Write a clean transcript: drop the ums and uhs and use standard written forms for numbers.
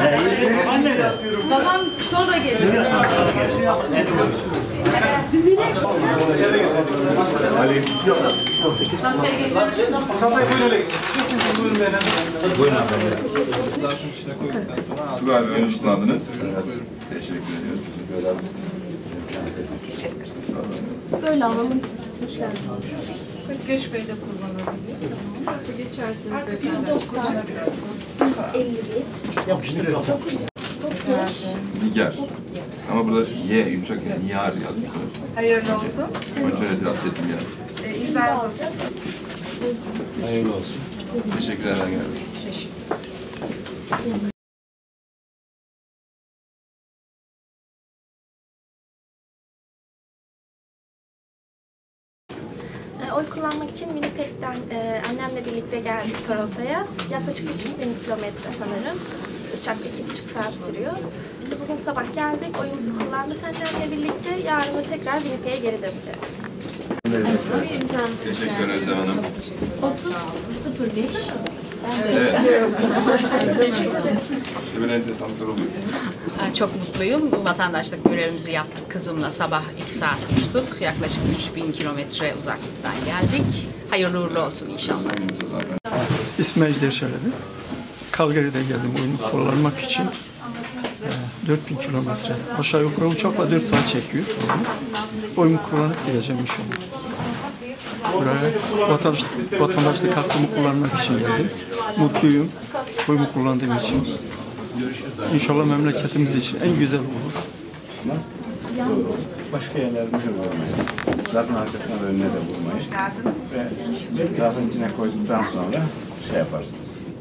Baban sonra gelir. Ali. 18. Çantayı buyurun öyle geçin. Geçin siz buyurun beyefendi. Buyurun abi. Dur abi ön üstünladınız. Teşekkür ediyoruz. Böyle alalım. Hoş geldin. Göç Bey de kurban oluyor. Tamam. Geçersiniz. 191. Yapıştırıyorum. Nigar. Ama burada Y yumuşak ya. Niyar yazmışlar. Hayırlı olsun. Kontrol itiraz ettim yani. İmza yazalım. Hayırlı olsun. Teşekkürler geldim. Oy kullanmak için Winnipeg'den annemle birlikte geldik Toronto'ya. Yaklaşık 3000 kilometre sanırım. Uçakla 2,5 saat sürüyor. İşte bugün sabah geldik, oyumuzu kullandık annemle birlikte. Yarın da tekrar Winnipeg'e geri döneceğiz. Teşekkür ederim Hanım. 30.01. Evet. İşte böyle enteresanlıklar oluyor. Çok mutluyum. Vatandaşlık görevimizi yaptık. Kızımla sabah 2 saat uçtuk. Yaklaşık 3000 kilometre uzaklıktan geldik. Hayırlı uğurlu olsun inşallah. İsmail Ejder Çelebi. Calgary'de geldim oyunu kullanmak için. 4000 kilometre. Aşağı yukarı uçakla 4 saat çekiyor. Oyumu kullanıp gideceğim inşallah. Buraya vatandaşlık hakkımı kullanmak için geldim. Mutluyum. Oyumu kullandığım için. İnşallah memleketimiz için en güzel olur. Başka yerlerde de vurmayın. Zarfın arkasına ve önüne de vurmayın. Ve zarfın içine koyduktan sonra şey yaparsınız.